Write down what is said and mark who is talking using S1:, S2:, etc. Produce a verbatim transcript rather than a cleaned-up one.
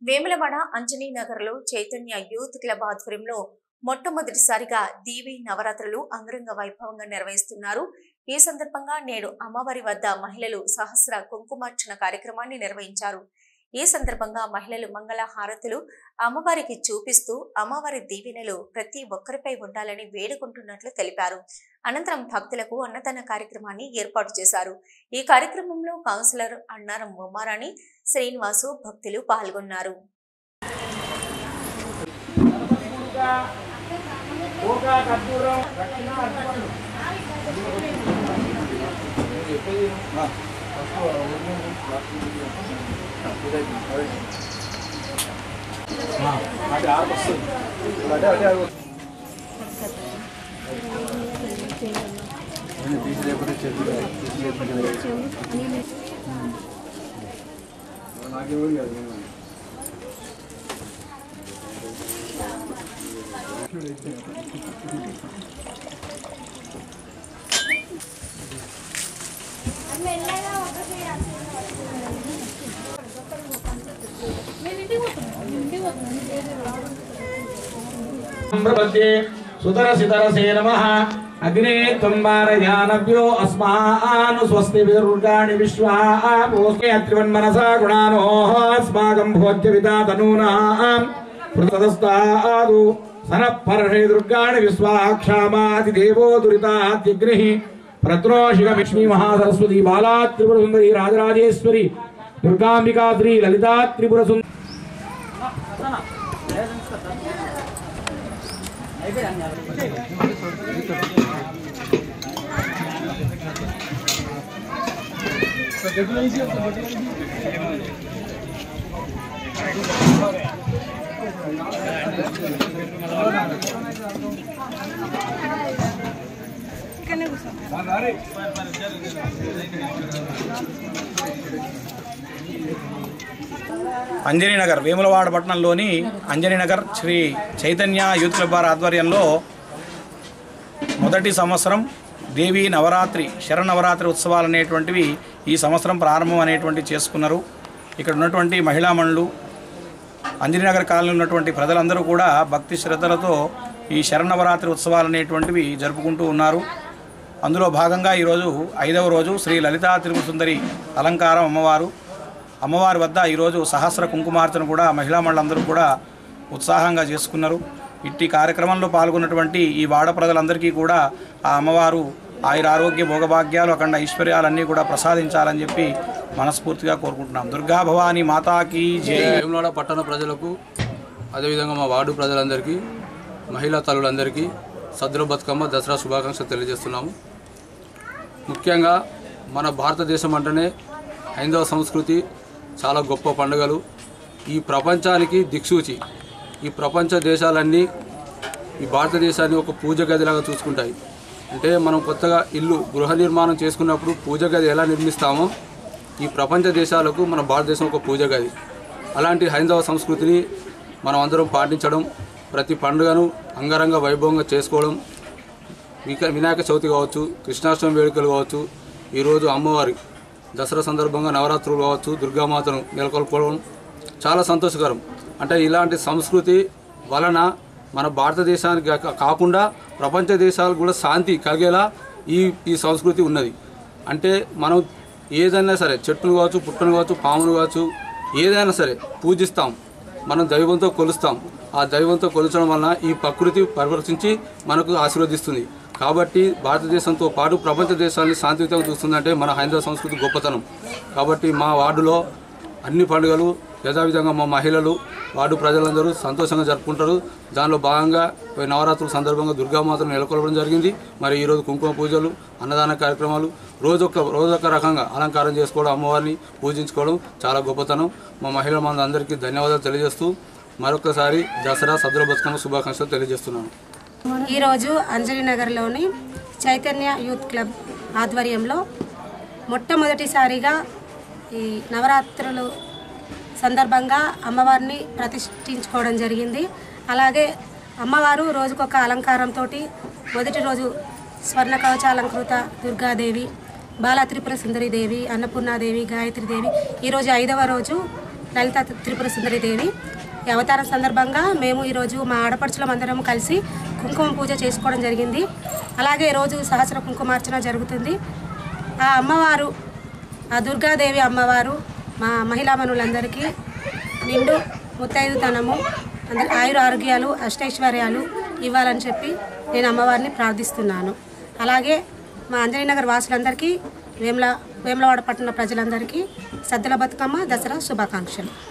S1: వేములవాడ అంజనీ నగర్ లో Chaitanya youth club ఆధ్వర్యంలో మొట్టమొదటిసారిగా దేవీ నవరాత్రులు అంగరంగ వైభవంగా నిర్వహిస్తున్నారు. ఈ సందర్భంగా నేడు అమ్మవారి వద్ద మహిళలు సహస్ర కుంకుమార్చన కార్యక్రమాన్ని నిర్వహించారు. ఈ సందర్భంగా మహిళలు మంగళ హారతులు అమ్మవారికి చూపిస్తూ అమ్మవారి దీవెనలు ప్రతి ఒక్కరిపై ఉండాలని వేడుకుంటున్నట్లు తెలిపారు. అనంతరం భక్తులకు అన్నదాన కార్యక్రమాన్ని ఏర్పాటు చేశారు. ఈ కార్యక్రమంలో కౌన్సిలర్ అన్నారం ఉమారాణి, శ్రీనివాసు భక్తులు పాల్గొన్నారు.
S2: सुतरसितरसे नमः अग्ने त्वम्बारयानव्यो अस्मान् स्वस्ति विदुर्गाणि विश्वापोस्ते अत्रिवन्मनसा गुणानोः अस्माकं भोज्यविदा तनूनां प्रतदस्तादु सनपर्षे दुर्गाणि विश्वाक्षामादिदेवो दुरितात्यग्निः प्रत्नोषिकलक्ष्मी महासरस्वती बाला त्रिपुरसुन्दरी राजराजेश्वरी दुर्गाम्बिका श्री ललिता त्रिपुरसुन्दरी
S3: అంజనీ నగర్ వేములవాడ పట్టణంలోని అంజనీ నగర్ శ్రీ చైతన్య యూత్ క్లబ్ ఆధ్వర్యంలో మొదటి సంవత్సరం దేవీ నవరాత్రి శరన్నవరాత్రి ఉత్సవాలు అనేటువంటివి ఈ సంవత్సరం ప్రారంభం అనేటువంటి చేసుకున్నారు. ఇక్కడ ఉన్నటువంటి మహిళామణులు, అంజనీ నగర్ కాలనీ ఉన్నటువంటి ప్రజలందరూ కూడా భక్తి శ్రద్ధలతో ఈ శరన్నవరాత్రి ఉత్సవాలు అనేటువంటివి జరుపుకుంటూ ఉన్నారు. అందులో భాగంగా ఈరోజు ఐదవ రోజు శ్రీ లలితా త్రిపురసుందరి అలంకారం అమ్మవారు అమ్మవారి వద్ద ఈరోజు సహస్ర కుంకుమార్చన కూడా మహిళామణులందరూ కూడా ఉత్సాహంగా చేసుకున్నారు. ఇట్టి కార్యక్రమంలో పాల్గొన్నటువంటి ఈ వాడ ప్రజలందరికీ కూడా ఆ అమ్మవారు ఆయుర ఆరోగ్య భోగభాగ్యాలు అఖండ ఐశ్వర్యాలన్నీ కూడా ప్రసాదించాలని చెప్పి మనస్ఫూర్తిగా కోరుకుంటున్నాం. దుర్గా భవానీ మాతాకి జై.
S4: వేములవాడ పట్టణ ప్రజలకు, అదేవిధంగా మా వార్డు ప్రజలందరికీ, మహిళా తల్లులందరికీ సద్దుల బతుకమ్మ దసరా శుభాకాంక్షలు తెలియజేస్తున్నాము. ముఖ్యంగా మన భారతదేశం అంటేనే హైందవ సంస్కృతి చాలా గొప్ప పండుగలు. ఈ ప్రపంచానికి దిక్సూచి. ఈ ప్రపంచ దేశాలన్నీ ఈ భారతదేశాన్ని ఒక పూజ గదిలాగా చూసుకుంటాయి. అంటే మనం కొత్తగా ఇల్లు గృహ నిర్మాణం చేసుకున్నప్పుడు పూజ గది ఎలా నిర్మిస్తామో ఈ ప్రపంచ దేశాలకు మన భారతదేశం ఒక పూజ గది. అలాంటి హైందవ సంస్కృతిని మనం అందరం పాటించడం, ప్రతి పండుగను అంగరంగ వైభవంగా చేసుకోవడం, వినాయక చవితి కావచ్చు, కృష్ణాష్టమి వేడుకలు కావచ్చు, ఈరోజు అమ్మవారి దసరా సందర్భంగా నవరాత్రులు కావచ్చు, దుర్గామాతను నెలకొల్పడం చాలా సంతోషకరం. అంటే ఇలాంటి సంస్కృతి వలన మన భారతదేశానికి కాకుండా ప్రపంచ దేశాలకు కూడా శాంతి కలిగేలా ఈ ఈ సంస్కృతి ఉన్నది. అంటే మనం ఏదైనా సరే చెట్టును కావచ్చు, పుట్టను కావచ్చు, పామును కావచ్చు, ఏదైనా సరే పూజిస్తాం, మనం దైవంతో కొలుస్తాం. ఆ దైవంతో కొలుచడం వలన ఈ ప్రకృతి పరిరక్షించి మనకు ఆశీర్వదిస్తుంది. కాబట్టి భారతదేశంతో పాటు ప్రపంచ దేశాన్ని శాంతియుతంగా చూస్తుందంటే మన హైందవ సంస్కృతి గొప్పతనం. కాబట్టి మా వార్డులో అన్ని పండుగలు యథావిధంగా మా మహిళలు, వార్డు ప్రజలందరూ సంతోషంగా జరుపుకుంటారు. దానిలో భాగంగా నవరాత్రుల సందర్భంగా దుర్గామాతను నెలకొల్పడం జరిగింది. మరి ఈరోజు కుంకుమ పూజలు, అన్నదాన కార్యక్రమాలు, రోజొక్క రోజొక్క రకంగా అలంకారం చేసుకోవడం, అమ్మవారిని పూజించుకోవడం చాలా గొప్పతనం. మా మహిళల మంది అందరికీ ధన్యవాదాలు తెలియజేస్తూ మరొకసారి దసరా సద్దుల బతుకమ్మ శుభాకాంక్షలు తెలియజేస్తున్నాను.
S5: ఈరోజు అంజనీ నగర్లోని చైతన్య యూత్ క్లబ్ ఆధ్వర్యంలో మొట్టమొదటిసారిగా ఈ నవరాత్రులు సందర్భంగా అమ్మవారిని ప్రతిష్ఠించుకోవడం జరిగింది. అలాగే అమ్మవారు రోజుకొక అలంకారంతో మొదటి రోజు స్వర్ణ కవచాలంకృత దుర్గాదేవి, బాలా త్రిపుర సుందరి దేవి, అన్నపూర్ణాదేవి, గాయత్రీదేవి, ఈరోజు ఐదవ రోజు లలిత త్రిపుర సుందరి దేవి. ఈ అవతారం సందర్భంగా మేము ఈరోజు మా ఆడపడుచులం అందరం కలిసి కుంకుమ పూజ చేసుకోవడం జరిగింది. అలాగే ఈరోజు సహస్ర కుంకుమార్చన జరుగుతుంది. ఆ అమ్మవారు, ఆ దుర్గాదేవి అమ్మవారు మా మహిళా మనులందరికీ నిండు ముత్తైదుతనము, అందరి ఆయుర ఆరోగ్యాలు, అష్టైశ్వర్యాలు ఇవ్వాలని చెప్పి నేను అమ్మవారిని ప్రార్థిస్తున్నాను. అలాగే మా అంజనీనగర్ వాసులందరికీ, వేముల వేములవాడ పట్టణ ప్రజలందరికీ సద్దుల బతుకమ్మ దసరా శుభాకాంక్షలు.